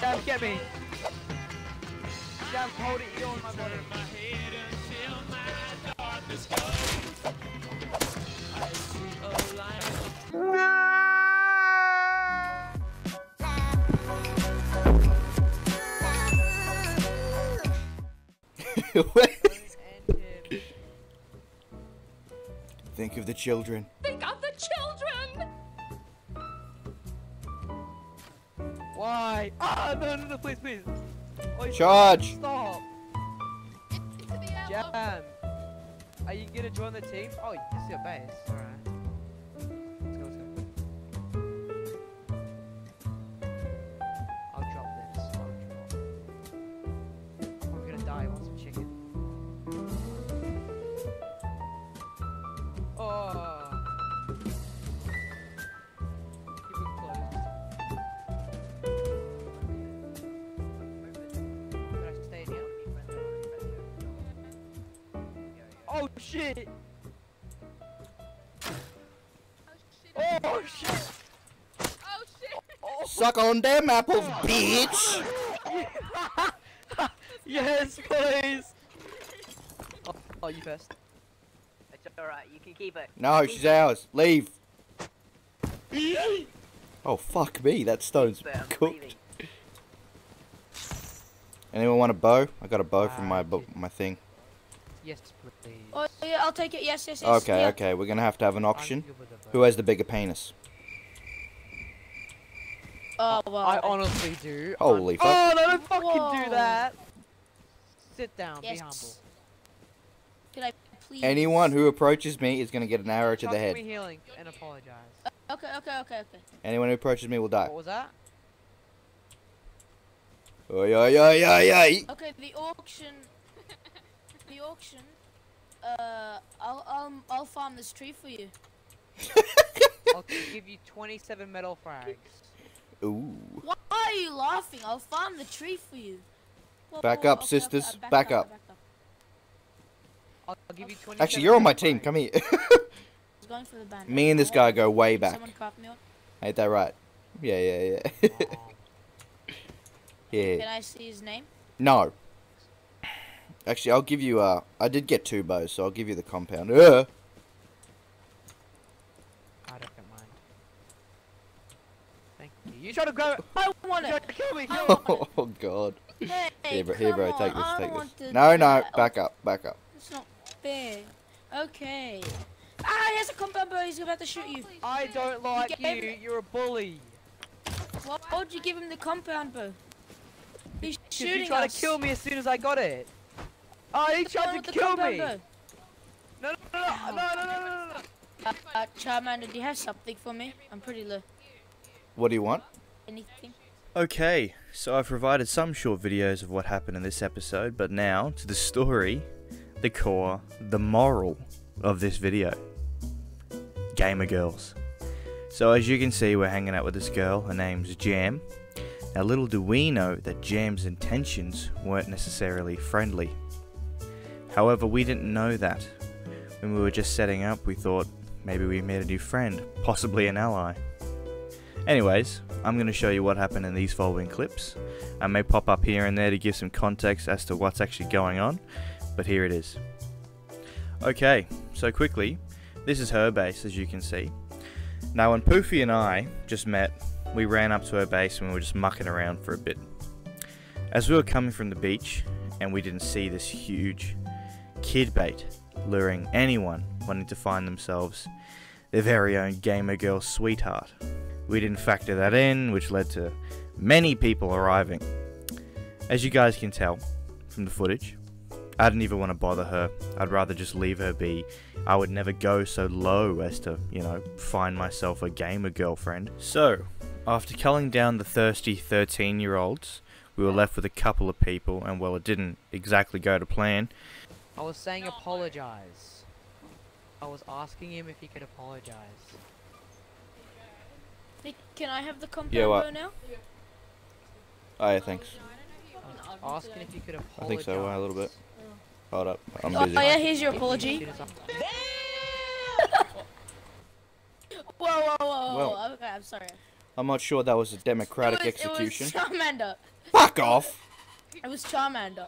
Jam, get me. Jam, hold it, you're on my body. Think of the children. Think of the children! Why? Ah, no, please. Oh, Charge! Stop! Jam! Are you gonna join the team? Oh, this is your base. Alright. Let's go. I'll drop this. Oh, we're gonna die. I want some chicken. Oh! Keep it closed. Should I stay in here? Oh shit! Oh shit! Oh shit! Suck on them apples, bitch! Yes, please! Oh, you first. It's alright, you can keep it. No, she's ours. Leave. Oh, fuck me. That stone's But I'm cooked. leaving. Anyone want a bow? I got a bow from my thing. Yes, please. Oh yeah, I'll take it. Yes. Okay, yeah. okay. We're gonna have to have an I'm auction. good with the bow. Who has the bigger penis? Oh well. I honestly do. Holy fuck. Oh, no, don't fucking Whoa. do that! Sit down, Yes. be humble. Can I please? Anyone who approaches me is gonna get an arrow to the Chuck head. me healing and apologize. Okay. Anyone who approaches me will die. What was that? Oi, oi, oi, oi, oi. Okay, the auction. The auction. I'll farm this tree for you. I'll give you 27 metal frags. Ooh. Why are you laughing? I'll farm the tree for you. Whoa, Back whoa, up, okay, sisters. okay, Back up. I'll give you 27 Actually, you're on my metal team. frags. Come here. I was going for the band. Me and this guy go way Can back. someone craft me one? Ain't that right? Yeah. Oh. Can Yeah. I see his name? No. Actually, I'll give you, I did get 2 bows, so I'll give you the compound. I don't mind. Thank you. You try to grab it! I want You it. try to kill me! I Kill me! want it. Oh, God. Hey, Here, bro, come take on, I this, don't want take this. to No, do no, that. back up. It's not fair. Okay. Ah, he has a compound bow. He's about to shoot you. I don't like gave you, it- you're a bully. Why would you give him the compound bow? He's Because shooting you tried us. to kill me as soon as I got it. Oh, he What's wrong tried with to the kill compound me! bow? No. Charmander, do you have something for me? I'm pretty low. What do you want? Anything? Okay, so I've provided some short videos of what happened in this episode, but now to the story, the core, the moral of this video. Gamer girls. So as you can see, we're hanging out with this girl. Her name's Jam. Now little do we know that Jam's intentions weren't necessarily friendly. However, we didn't know that. When we were just setting up, we thought maybe we made a new friend, possibly an ally. Anyways, I'm going to show you what happened in these following clips. I may pop up here and there to give some context as to what's actually going on, but here it is. Okay, so quickly, this is her base, as you can see. Now when Puffy and I just met, we ran up to her base and we were just mucking around for a bit. As we were coming from the beach, and we didn't see this huge kid bait luring anyone wanting to find themselves their very own gamer girl sweetheart. We didn't factor that in, which led to many people arriving. As you guys can tell from the footage, I didn't even want to bother her. I'd rather just leave her be. I would never go so low as to, find myself a gamer girlfriend. So, after culling down the thirsty 13-year-olds, we were left with a couple of people, and well, it didn't exactly go to plan. I was saying apologize. I was asking him if he could apologize. Hey, can I have the compound Yeah, what? bow now? Oh yeah, thanks. I was asking if you could apologize. I think so, a little bit. Hold up, I'm Oh busy. yeah, here's your apology. Whoa. Well- Okay, I'm sorry. I'm not sure that was a democratic execution. It was Charmander. Fuck off! It was Charmander.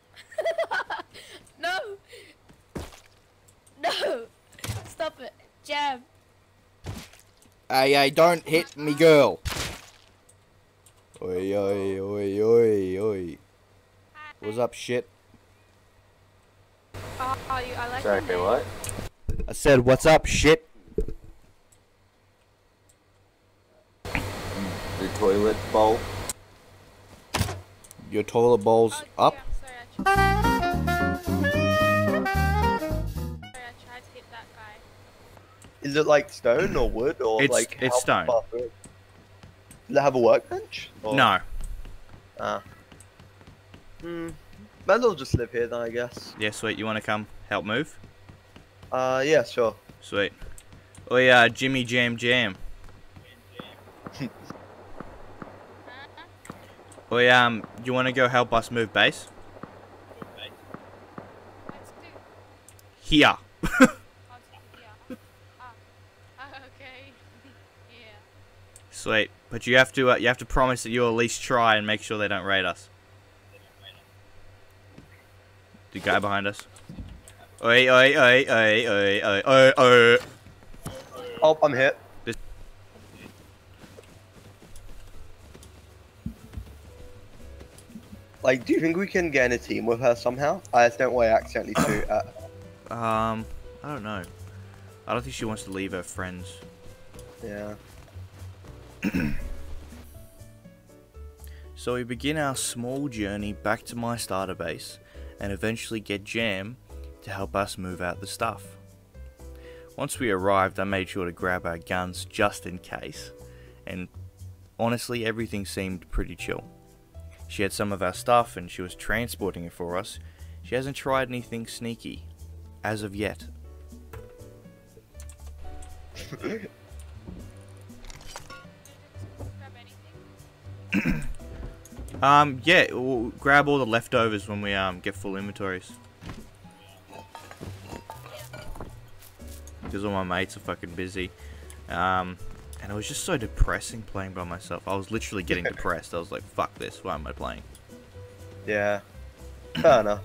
No! No! Stop it. Jam. Hey, don't hit me, girl. Oi, oi, oi, oi, oi. What's up, shit? I like Sorry, your name. what? I said, what's up, shit? The toilet bowl. Your toilet bowl's Oh, up? yeah, I'm sorry, I tried to hit that guy. Is it like stone or wood or It's- like it's how stone. far through? Does it have a workbench? Or... No. Ah. Might as well just live here then, I guess. Yeah, sweet. You want to come help move? Yeah, sure. Sweet. Oi, Jimmy Jam Jam. Oi, you want to go help us move base? Let's do. Here. I'll take it here. Okay. Yeah. Sweet. But you have to promise that you'll at least try and make sure they don't raid us. The guy behind us. Oi, oi, oi, oi, oi, oi, oi, oi. Oh, I'm hit. Like, do you think we can get in a team with her somehow? I just don't want to accidentally shoot at her. I don't know. I don't think she wants to leave her friends. Yeah. So we begin our small journey back to my starter base and eventually get Jam to help us move out the stuff. Once we arrived, I made sure to grab our guns just in case, and honestly everything seemed pretty chill. She had some of our stuff and she was transporting it for us. She hasn't tried anything sneaky as of yet. Grab anything? Yeah, we'll grab all the leftovers when we get full inventories. Because all my mates are fucking busy. And it was just so depressing playing by myself. I was literally getting depressed. I was like, fuck this, why am I playing? Yeah. Fair enough.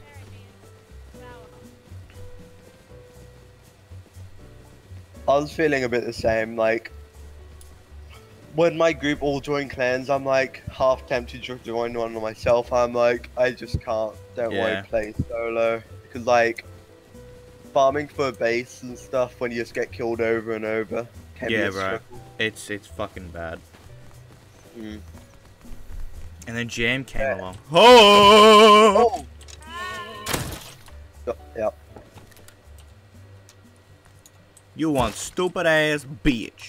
I was feeling a bit the same, like, when my group all join clans, I'm like half tempted to join one myself. I'm like, I just can't, don't want Yeah. to play solo. Because like, farming for a base and stuff when you just get killed over and over can be Yeah, a bro. struggle. It's fucking bad. Mm. And then Jam came Yeah. along. Oh! Yep. You want stupid ass bitch.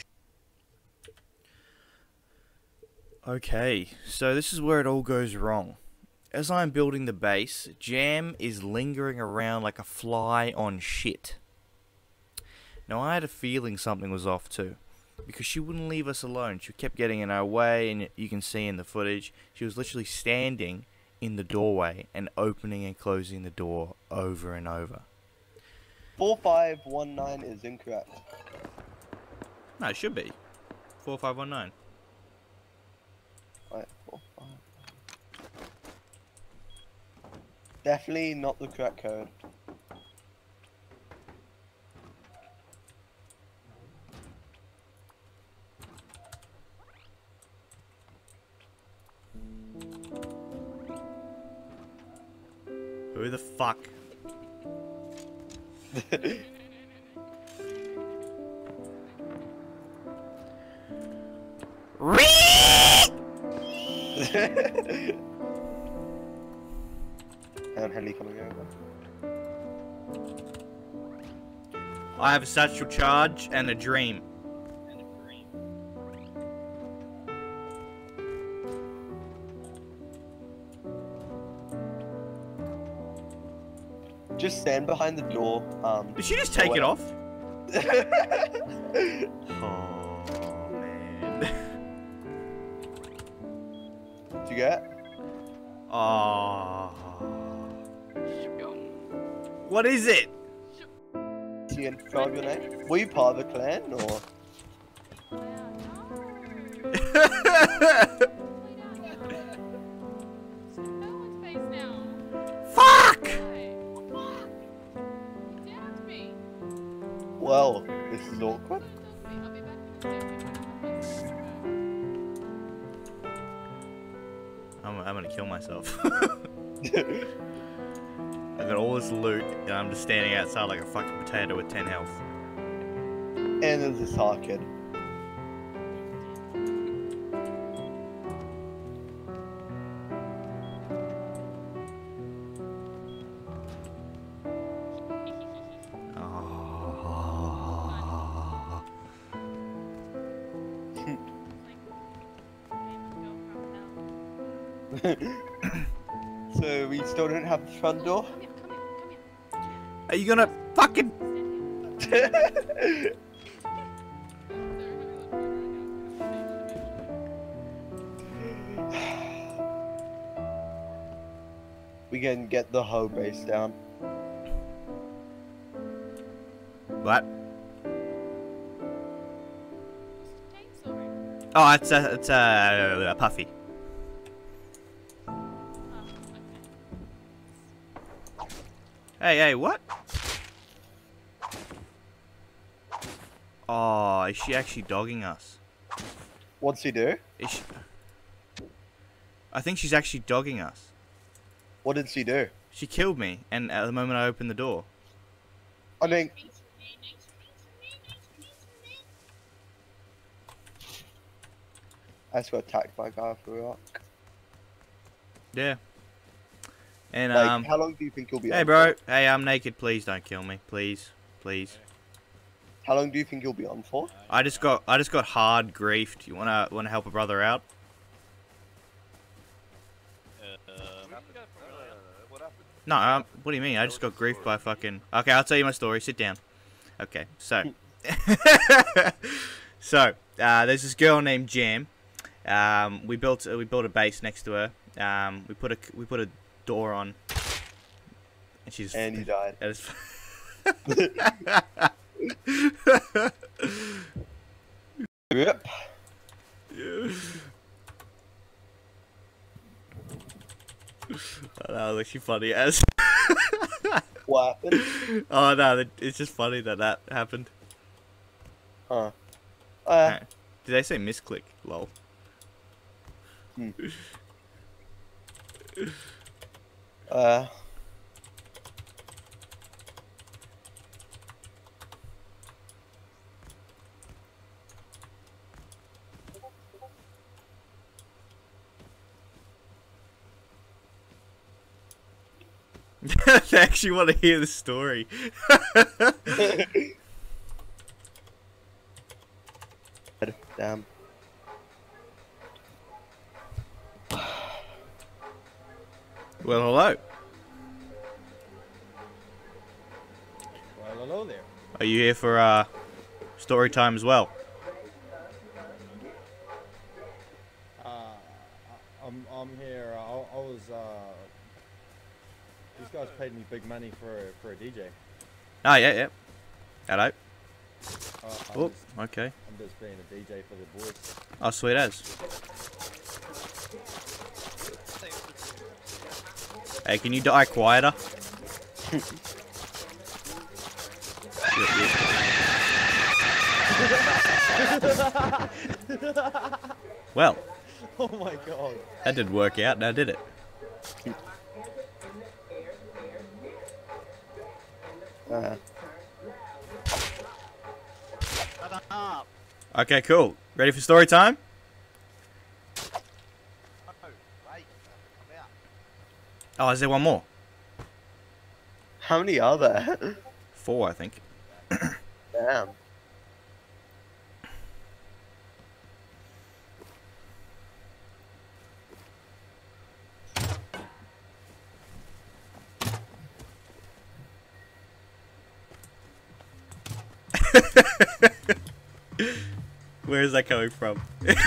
Okay, so this is where it all goes wrong. As I'm building the base, Jam is lingering around like a fly on shit. Now I had a feeling something was off too, because she wouldn't leave us alone. She kept getting in our way, and you can see in the footage, she was literally standing in the doorway and opening and closing the door over and over. 4519 is incorrect. No, it should be 4519. Right, 45. Definitely not the correct code. Who the fuck? And Henley coming over. I have a satchel charge and a dream. Just stand behind the door. Did she just take it off? Did Oh man. you get? Oh. What is it? See and describe your name. Were you part of the clan or? one's face now. Fuck! Why? You downed me. Well, this is awkward. I'll be back in a second. I'm gonna kill myself. I got all this loot, and I'm just standing outside like a fucking potato with 10 health. And there's a Star Kid. Oh. So we still don't have the front door? Come here, come here, come here. Are you gonna fucking... We can get the whole base down. What? Chainsaw. Oh, it's a Puffy. Hey, what? Oh, is she actually dogging us? What's he do? Is she... I think she's actually dogging us. What did she do? She killed me, and at the moment I opened the door. I think. I just got attacked by a guy off a rock. Yeah. And Like, how long do you think you'll be hey on bro, for? hey, I'm naked. Please don't kill me, please, please. How long do you think you'll be on for? I just got hard griefed. You wanna help a brother out? No, what do you mean? I just got griefed by fucking... Okay, I'll tell you my story. Sit down. Okay, so... there's this girl named Jam. We built a base next to her. We put a door on. And she's... And you died. That is... Yep. That was actually funny as... What happened? Oh no, it's just funny that happened. Huh. Did they say misclick? Lol. Hmm. They actually want to hear the story. Damn. Well, hello. Well, hello there. Are you here for story time as well? I'm here. I was. These guys paid me big money for a DJ. Oh yeah. Hello. I'm Oh, okay. just being a DJ for the boys. Oh, sweet as. Hey, can you die quieter? Well, Oh my god. that did work out, now did it? Okay, cool. Ready for story time? Oh, is there one more? How many are there? 4, I think. Damn. Where is that coming from?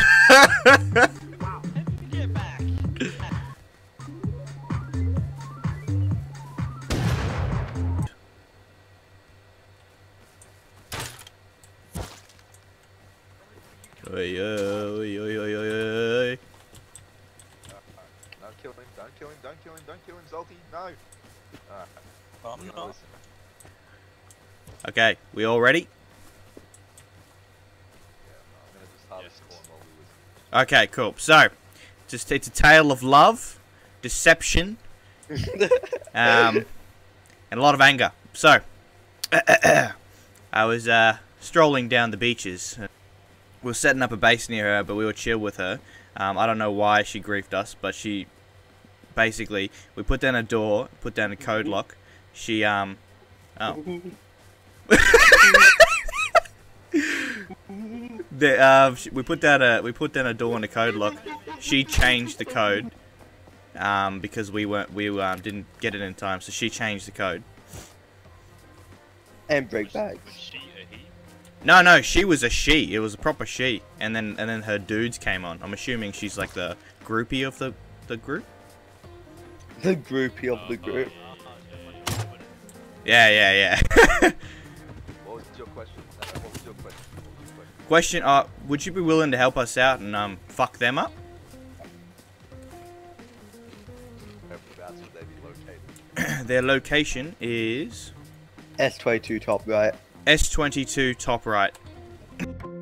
Get back. Oi, oi, oi, oi, oi, oi. kill him, don't kill him, don't kill him, don't kill him, Zolty, no! Alright, I'm we're gonna not. listen. Okay, we all ready? Yeah, no, I'm gonna just harvest corn while we listen. Okay, cool. So, just it's a tale of love, deception, and a lot of anger. So, I was strolling down the beaches. We were setting up a base near her, but we were chill with her. I don't know why she griefed us, but she basically we put down a door, put down a code lock. She oh. We put down a door and a code lock. She changed the code because we didn't get it in time, so she changed the code. And break bags. She a he? No, she was a she. It was a proper she. And then her dudes came on. I'm assuming she's like the groupie of the group. The groupie of the group. Yeah. What was your question? What was your question? Question: would you be willing to help us out and fuck them up? Whereabouts would they be located? Their location is S22 top right. S22 top right.